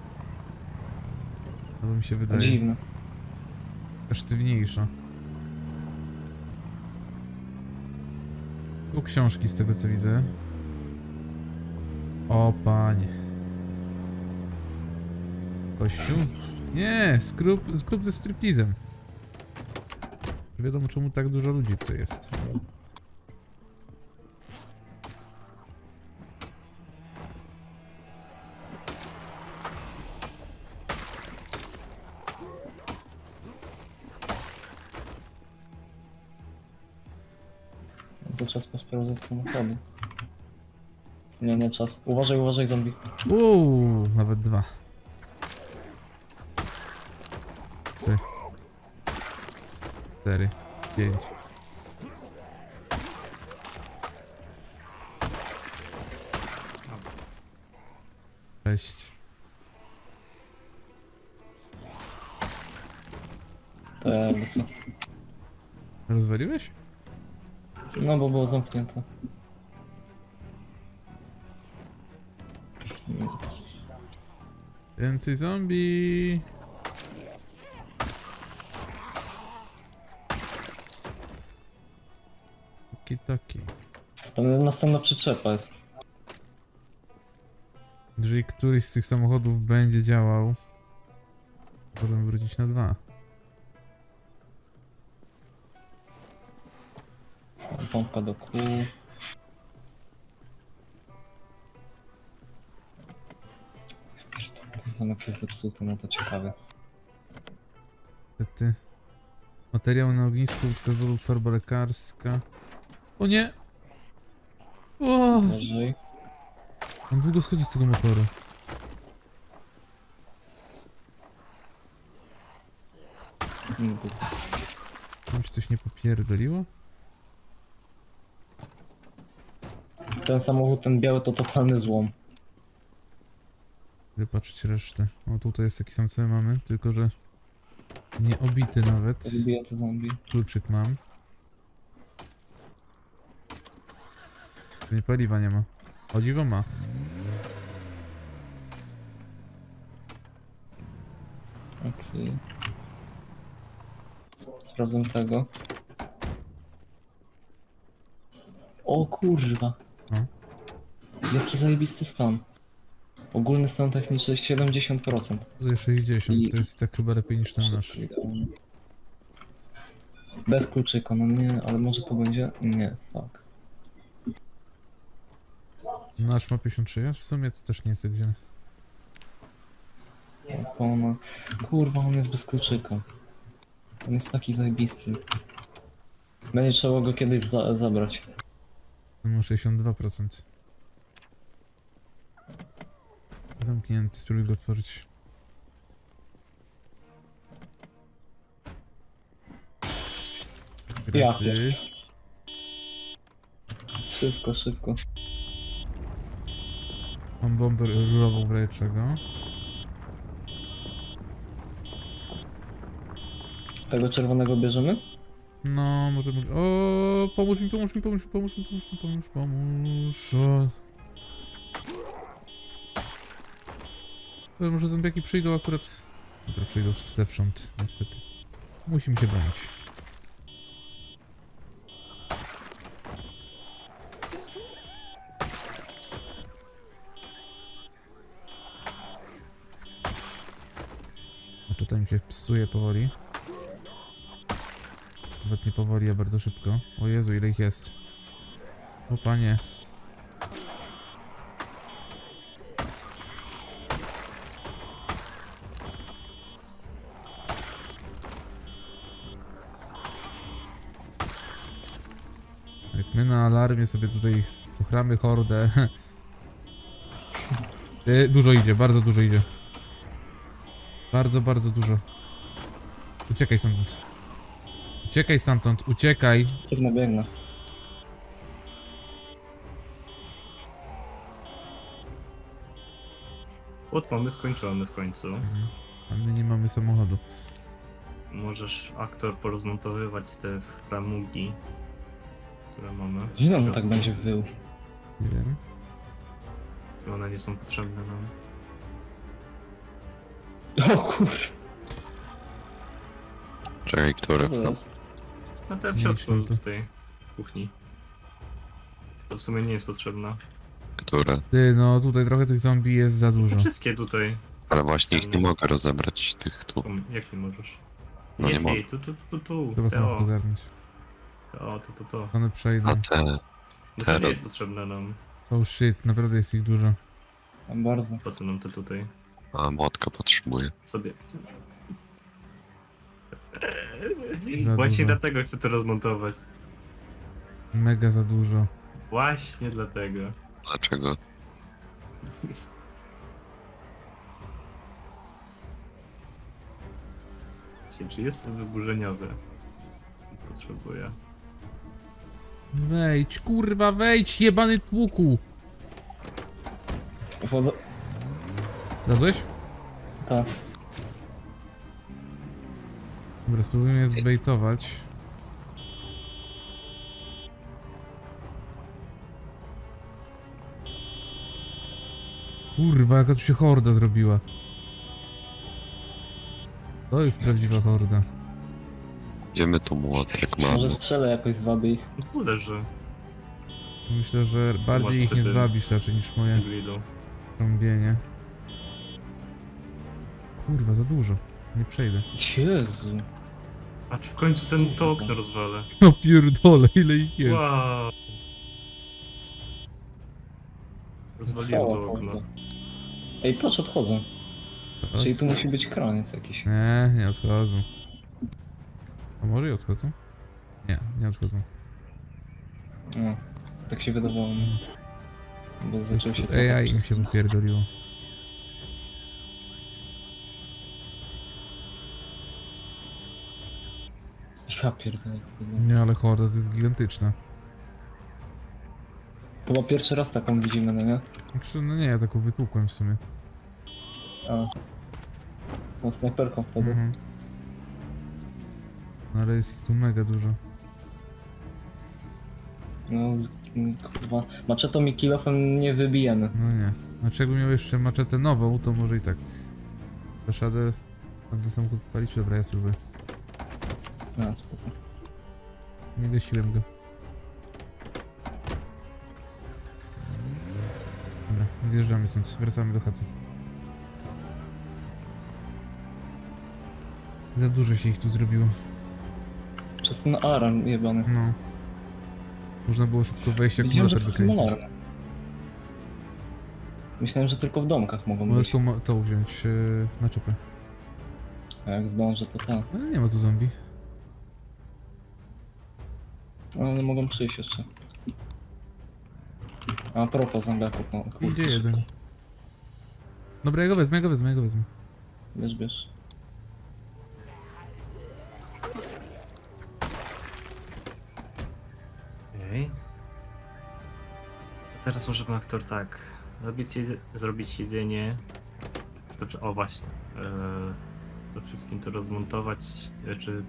Albo mi się wydaje. Dziwne. Sztywniejsza. Tu książki z tego co widzę. O panie. Kościół? Nie, skrup ze striptizem. Nie wiadomo czemu tak dużo ludzi tu jest. To czas posprawdzać samochody. Nie czas. Uważaj zombie. Nawet 2. 3. 4. 5. Sześć. To jakby co. Rozwaliłeś? No bo było zamknięte. Nic. Więcej zombie. Taki. Tam następna przyczepa jest. Jeżeli któryś z tych samochodów będzie działał, możemy wrócić na 2. Pompka do kół. Ten zamek jest zepsuty, no to ciekawe. Niestety. Materiał na ognisku, wskazu farba lekarska. O nie! O! Uważaj. On długo schodzi z tego motoru. No to Tam się coś nie popierdoliło? ten samochód, ten biały to totalny złom. Idę patrzeć resztę. O, tutaj jest taki sam co my mamy, tylko że nie obity nawet. Lubię te zombie. Kluczyk mam. Tu nie paliwa nie ma. O dziwo ma. Okej. Sprawdzam tego. O kurwa. No. Jaki zajebisty stan. Ogólny stan techniczny jest 70%. Tutaj 60, I- to jest tak chyba lepiej niż ten nasz. Wszystko idealnie. Bez kluczyka, no nie, ale może to będzie... Nie, fuck. Nasz ma 53, a w sumie to też nie jest tak źle. Opona. Kurwa, on jest bez kluczyka. On jest taki zajebisty. Będzie trzeba go kiedyś zabrać. Ten ma 62%. Zamknięty, spróbuj go otworzyć. Ja Grady. Szybko. Mam bombę rurową w razie czego. Tego czerwonego bierzemy? No, możemy... O, pomóż mi. O. Może zombiaki przyjdą akurat... Dobra, przyjdą zewsząd, niestety. Musimy się bronić. A tutaj mi się psuje powoli. Nawet nie powoli, a bardzo szybko. O Jezu, ile ich jest. O panie. Jak my na alarmie sobie tutaj uchramy hordę. Dużo idzie, bardzo dużo idzie. Bardzo, bardzo dużo. Uciekaj stamtąd. Uciekaj stamtąd, uciekaj. Biegnę. Łód mamy skończony w końcu. A my nie mamy samochodu. Możesz aktor porozmontowywać te framugi, które mamy. Ile on tak będzie wył? Nie wiem. One nie są potrzebne nam. O kur... Czekaj, które Co to jest? No te w Nie środku są to. tutaj kuchni. To w sumie nie jest potrzebne. które? Ty, no tutaj trochę tych zombie jest za dużo. To wszystkie tutaj. Ale właśnie ich nie mogę rozebrać, tych tu. Jak nie możesz? No nie Nie mogę. ty, tu. Trzeba samochód ogarnąć. To. One przejdą. A te, No to Teraz. nie jest potrzebne nam. Oh shit, naprawdę jest ich dużo. Tam bardzo. Po co nam to tutaj? a młotka potrzebuję. Sobie. Za Właśnie dużo. dlatego chcę to rozmontować. Mega za dużo. Właśnie dlatego. Dlaczego? Czy jest to wyburzeniowe? Potrzebuję. Wejdź, kurwa, wejdź, jebany tłuku! Wchodzę. Zjadłeś? Tak. Dobra, spróbujmy je zbejtować. Kurwa, jaka tu się horda zrobiła. To jest prawdziwa horda. Idziemy tu młotek mamy. Może strzelę jakoś, zwabię ich. No tu leży Myślę, że bardziej ich nie wtedy- zwabisz raczej niż moje grillu. trąbienie. Kurwa, za dużo. Nie przejdę. Jezu. Patrz, w końcu ten to okno rozwalę. No pierdolę, ile ich jest. Wow. Rozwaliłem Cała to okno. horda. Ej, patrz, odchodzą. O, Czyli tu musi być kraniec jakiś. nie odchodzą. A może i odchodzą? Nie odchodzą. No, tak się wydawało mi. Bo zaczął się AI im się popierdoliło. Ja pierdolę. to wygląda. Nie, ale horda to jest gigantyczna. Chyba pierwszy raz taką widzimy, no nie? Znaczy, no nie, ja taką wytłukłem w sumie. A. No, snajperką wtedy. Mhm. No ale jest ich tu mega dużo. No, kurwa. Maczetą i kilofem nie wybijemy. No nie. Znaczy jakbym miał jeszcze maczetę nową, to może i tak. Dasz radę ten samochód palić? Dobra, ja spróbuję. No, spoko. Nie gasiłem go. Dobra, zjeżdżamy stąd. Wracamy do chaty. Za dużo się ich tu zrobiło. Przez ten alarm jebany. No. Można było szybko wejść, jak Widziałem, że akumulator to są wykręcić. alarmy. Myślałem, że tylko w domkach mogą Możesz być. tą wziąć na czepę. A jak zdążę, to tak. Ale nie ma tu zombie. Ale mogą przyjść jeszcze. A propos zombiaków, no kurde, Idzie szybko. jeden. Dobra, ja go wezmę. Bierz. Okej. Teraz możemy aktor tak. Zrobić jedzenie. O właśnie. To wszystkim to rozmontować, czy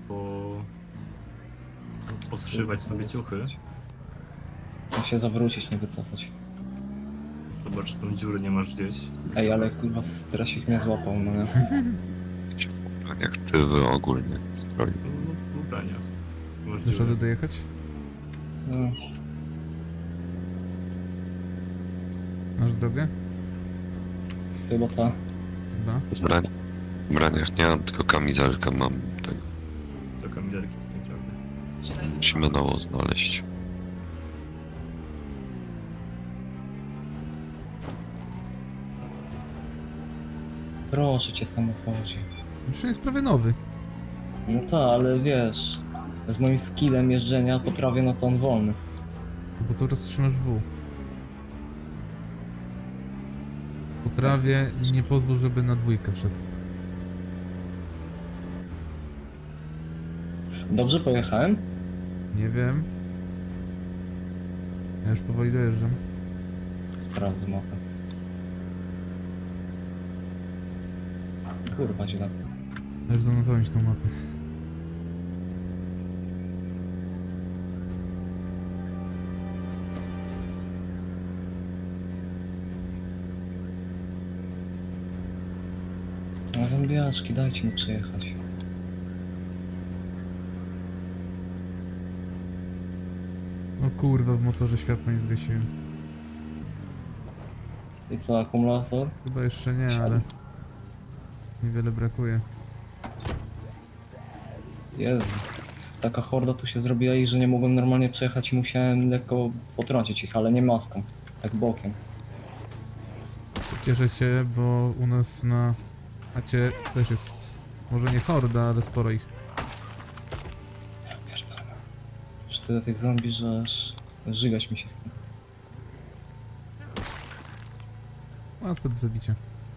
poszywać sobie ciuchy. Chcę się zawrócić, nie wycofać. Zobacz, czy tą dziury nie masz gdzieś. Ej, ale kurwa stresik mnie złapał, no nie? Jak ty ogólnie stroi. No, ubrania. Masz Dasz radę dziury. dojechać? No, Masz drogę? chyba ta. Chyba. W braniach nie mam, tylko kamizelkę mam tego. Do kamizelki nie zrobię. Musimy nową znaleźć. Proszę cię, samochodzie. Już jest prawie nowy. No ta, ale wiesz, z moim skillem jeżdżenia potrafię na ton wolny. Bo cały czas trzymasz W. Po trawie nie pozwól, żeby na dwójkę wszedł. Dobrze pojechałem? Nie wiem. Ja już powoli dojeżdżam. Sprawdzę mapę. Kurwa źle. Ja już zanotowałem tą mapę. No zombiaczki, dajcie mi przejechać. O kurwa, w motorze światła nie zgasiłem. I co, akumulator? Chyba jeszcze nie, ale... Niewiele brakuje. Jezu. Taka horda tu się zrobiła i że nie mogłem normalnie przejechać i musiałem lekko potrącić ich, ale nie maską. Tak bokiem. Cieszę się, bo u nas na chacie też jest... Może nie horda, ale sporo ich. Pierdolę. Już tyle tych zombie, że aż żygać mi się chce. Łatwe do zabicia.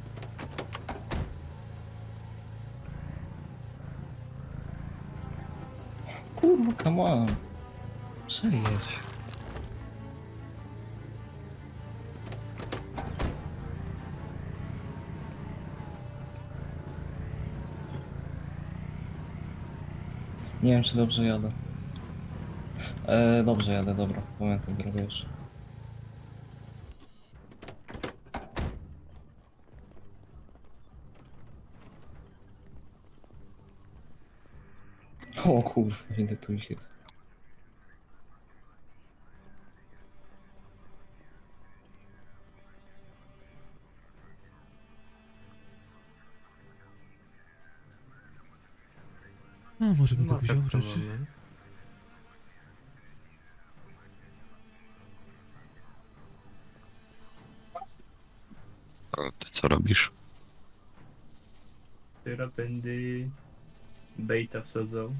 Kurwa, come on. Przejedź. Nie wiem, czy dobrze jadę. Dobrze jadę, dobra. Pamiętam drogę już. O kurwa, ile tu ich jest. No, może bym No to wziął tak to rzeczy. mamy. A ty co robisz? Teraz będę bejta wsadzał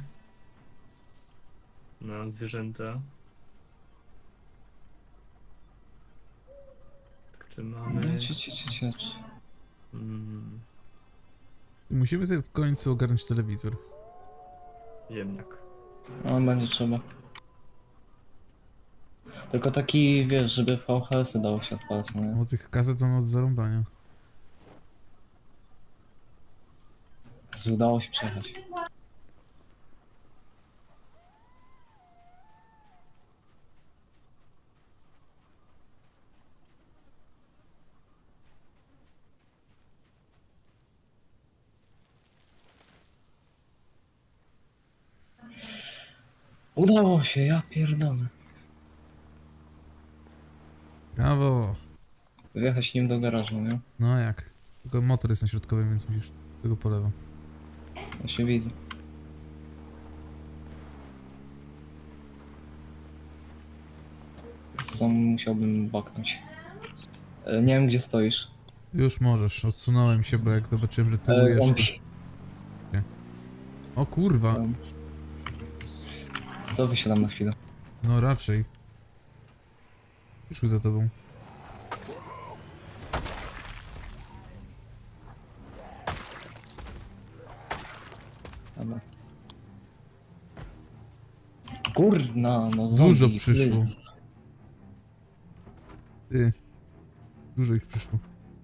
na zwierzęta. Tak, czy mamy... Cię. Mm, Musimy sobie w końcu ogarnąć telewizor. ziemniak. No, będzie trzeba. Tylko taki, wiesz, żeby VHS-y dało się odpalać, no nie? O tych kaset mam od zarąbania. Udało się przejechać. Udało się, ja pierdolę. Brawo! Wjechać nim do garażu, nie? No jak? Tylko motor jest na środkowym, więc musisz tego po lewo. Ja się widzę. Co musiałbym baknąć. Nie wiem, gdzie stoisz. Już możesz, odsunąłem się, bo jak zobaczyłem, że tyłujesz to... Zombie. O kurwa! Co wysiadam na chwilę? No raczej. Przyszły za tobą. Dobra. Kurna, no zombie. Dużo przyszło. Jezu. Ty. Dużo ich przyszło.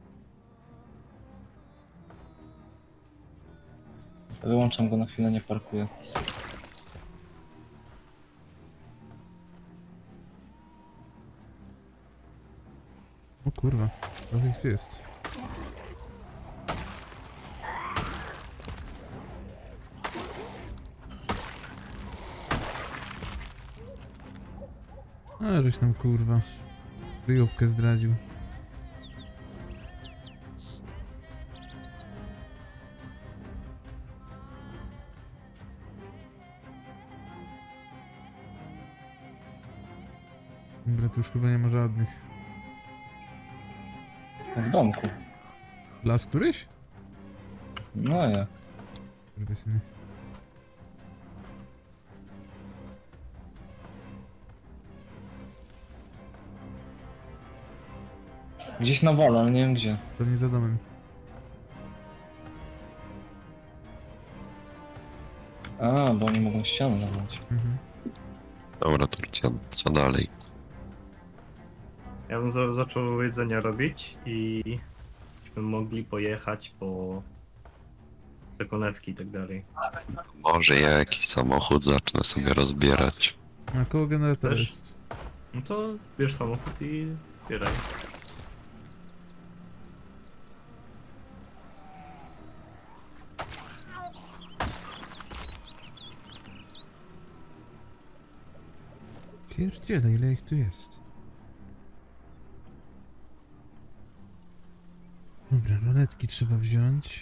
Wyłączam go na chwilę, nie parkuję. O kurwa, trochę ich tu jest. A, żeś tam kurwa kryjówkę zdradził. Dobra, tu już chyba nie ma żadnych. W domku. Las któryś? No ja. Kurwa syny. Gdzieś na wale, ale nie wiem gdzie. Pewnie za domem. A, bo oni mogą ścianę nawalać. Mhm. Dobra, to co dalej? Ja bym zaczął jedzenie robić i byśmy mogli pojechać po te konewki i tak dalej. Może ja jakiś samochód zacznę sobie rozbierać. A koło generator Chcesz? jest. No to bierz samochód i bieraj. Pierdziele, ile ich tu jest. Dobra, roletki trzeba wziąć.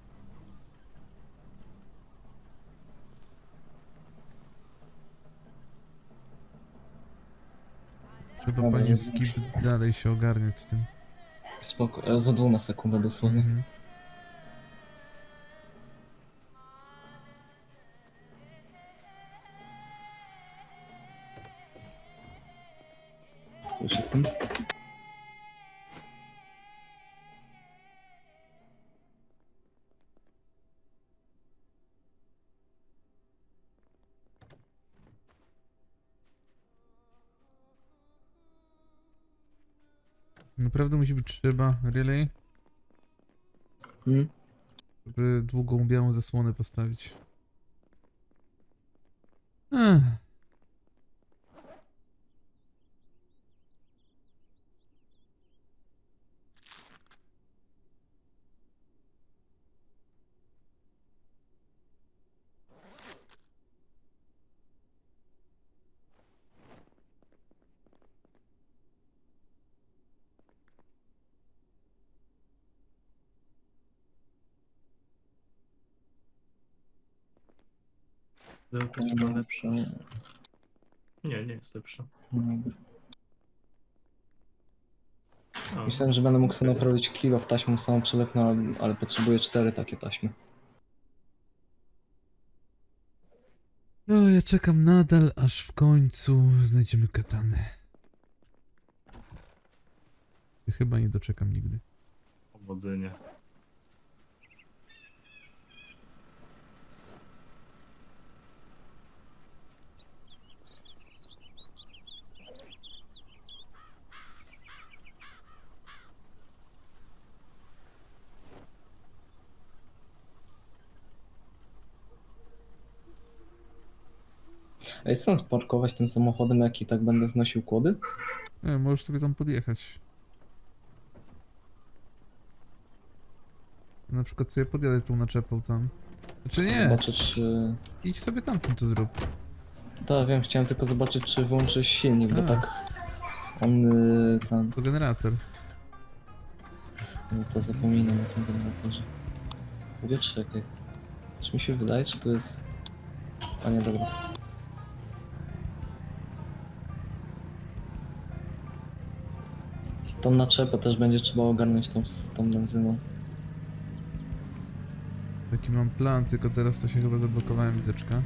Trzeba Dobra, pani jest- skip dalej się ogarniać z tym. Spoko, za 2 na sekundę dosłownie. Mhm. Już jestem. Naprawdę musi być trzeba, really? Hmm? Żeby długą białą zasłonę postawić. Ech. Pudełko jest chyba lepsze. Nie, nie jest lepsze. A, Myślałem, że będę mógł sobie naprawić kilo w taśmą samą przylepną, ale potrzebuję 4 takie taśmy. O, ja czekam nadal, aż w końcu znajdziemy katanę. Chyba nie doczekam nigdy. powodzenia. A jest sens parkować tym samochodem, jak i tak będę znosił kłody? Nie, możesz sobie tam podjechać. Na przykład sobie podjadę tą naczepą tam. Znaczy nie, Zobaczę, czy... idź sobie tamtym to zrób. Tak, wiem, chciałem tylko zobaczyć, czy włączy silnik, bo A. tak... On... Ten... To generator. No to zapominam o tym generatorze. Mówię, czekaj. Czy mi się wydaje, czy to jest... A nie, dobra. Tą naczepę też będzie trzeba ogarnąć z tą benzyną. Taki mam plan, tylko teraz to się chyba zablokowałem widoczka.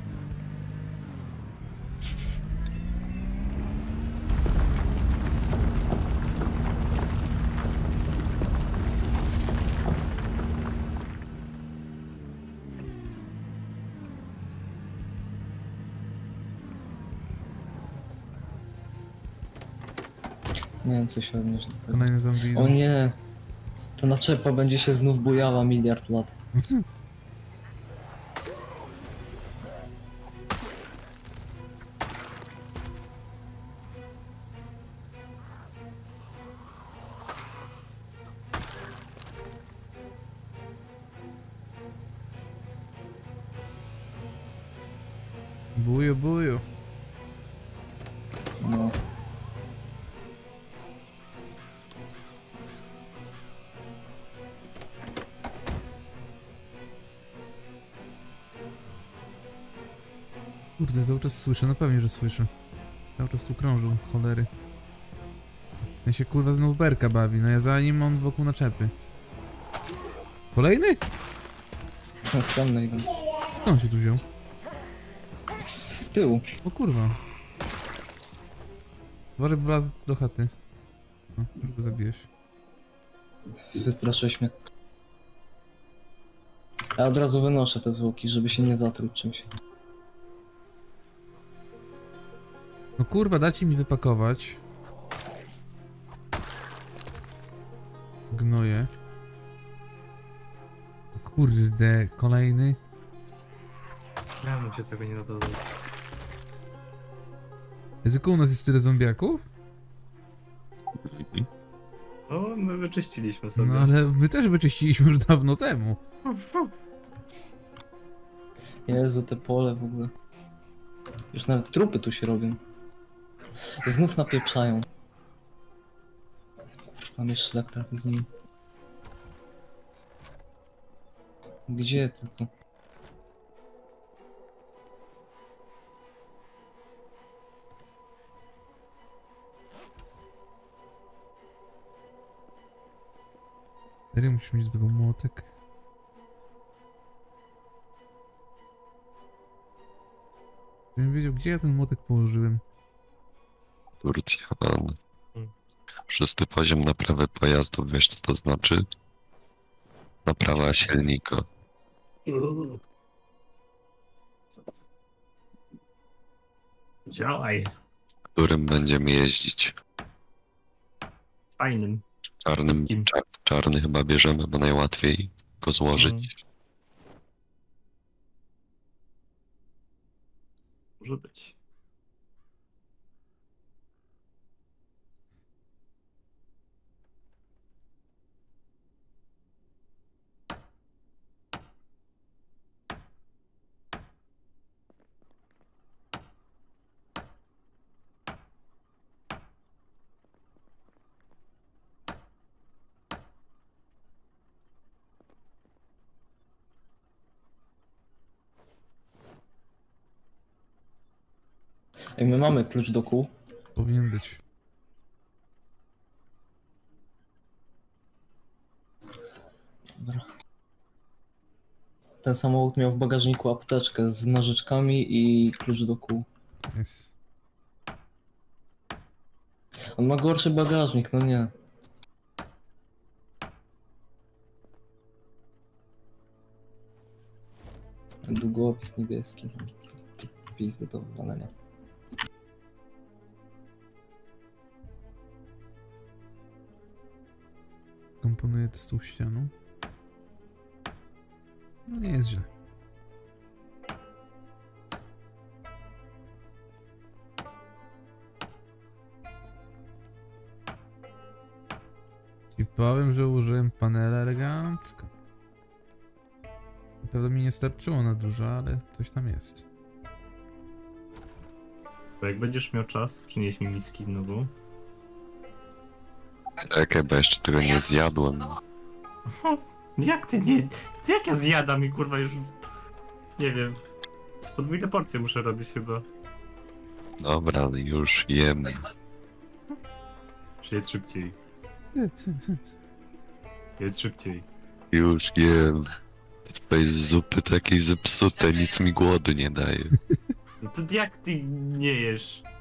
Nie wiem, co się odnieść do tego. Kolejny zombie idą. O nie! Ta naczepa będzie się znów bujała miliard lat. Buju, buju. No. Kurde, cały czas słyszę, no pewnie, że słyszę. Cały czas tu krążą, cholery. Ten się kurwa znów berka bawi, no ja za nim on wokół naczepy. Kolejny? Następny idą. Skąd on się tu wziął? Z tyłu. O kurwa. Uważaj, bo wlazł do chaty. No, już go zabiłeś. Wystraszyłeś mnie. Ja od razu wynoszę te zwłoki, żeby się nie zatruć czymś. No kurwa, dajcie mi wypakować. Gnoje. Kurde, kolejny. Ja bym się tego nie nazywał. Tylko u nas jest tyle zombiaków? No, my wyczyściliśmy sobie. No ale my też wyczyściliśmy już dawno temu. Jezu, te pole w ogóle. Już nawet trupy tu się robią. Znów napieprzają. Kurwa, mnie szlak trafi z nimi. Gdzie tylko? Serio, musisz mieć do tego młotek. Gdybym wiedział, gdzie ja ten młotek położyłem. Turcja, pan. Hmm. 6. poziom naprawy pojazdów, wiesz co to znaczy? Naprawa silnika. Działaj. Którym będziemy jeździć. Fajnym. Czarnym, Kim? czarny chyba bierzemy, bo najłatwiej go złożyć. Może być. Ej, my mamy klucz do kół. Powinien być. Dobra. Ten samochód miał w bagażniku apteczkę z nożyczkami i klucz do kół. Jest. On ma gorszy bagażnik, no nie. Długopis niebieski. Pizdy do wywalenia. Komponuję to z tą ścianą. No nie jest źle. I powiem, że użyłem panela elegancko. Pewno mi nie starczyło na dużo, ale coś tam jest. Bo jak będziesz miał czas, przynieś mi miski znowu. Czekaj, bo jeszcze tego nie zjadłem. Jak ty nie... Jak ja zjadam i kurwa już... Nie wiem. Z podwójne porcje muszę robić chyba. Dobra, ale już jem. Czy jest szybciej? Jest szybciej. Już jem. Tej zupy takiej zepsute, nic mi głodu nie daje. No to jak ty nie jesz?